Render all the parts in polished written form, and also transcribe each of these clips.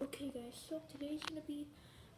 Okay guys, so today's gonna be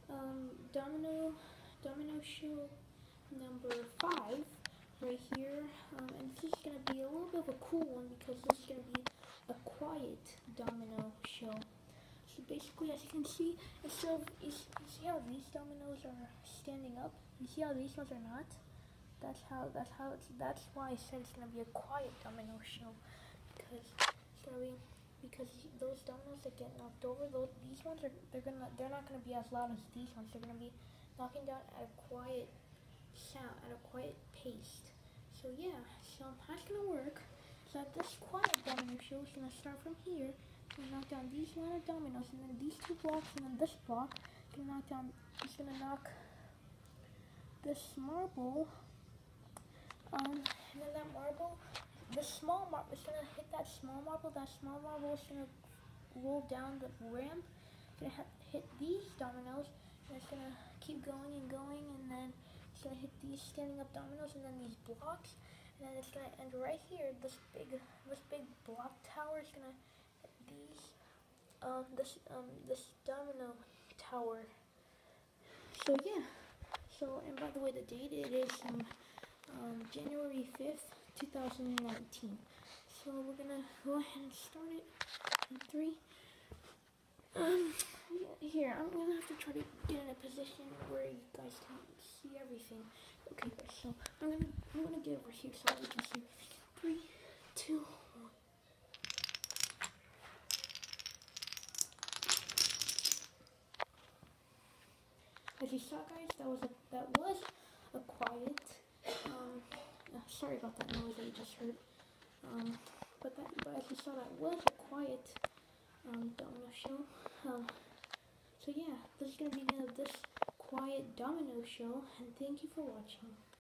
domino show number 5 right here, and this is gonna be a little bit of a cool one because this is gonna be a quiet domino show. So basically, as you can see, instead of you see how these dominoes are standing up, you see how these ones are not. That's why I said it's gonna be a quiet domino show, because it's gonna be because those dominoes that get knocked over, these ones they're not gonna be as loud as these ones. They're gonna be knocking down at a quiet sound, at a quiet pace. So yeah, so how it's gonna work is that this quiet domino show is gonna start from here. It's gonna knock down these line of dominoes, and then these two blocks, and then this block. It's gonna knock down. It's gonna knock this marble. And then that marble, the small marble, it's gonna hit that small marble. That small marble is gonna roll down the ramp. It's gonna hit these dominoes, and it's gonna keep going and going, and then it's gonna hit these standing up dominoes, and then these blocks, and then it's gonna end right here. This big block tower is gonna hit this domino tower. So yeah. So, and by the way, the date, it is January 5th, 2019. So we're gonna go ahead and start it in 3. Here, I'm gonna have to try to get in a position where you guys can see everything. Okay, guys, so I'm gonna get over here so we can see. 3, 2, 1. As you saw, guys, that was a quiet. Sorry about that noise that you just heard. But as you saw, that was a quiet domino show. So yeah, this is gonna be the end of this quiet domino show, and thank you for watching.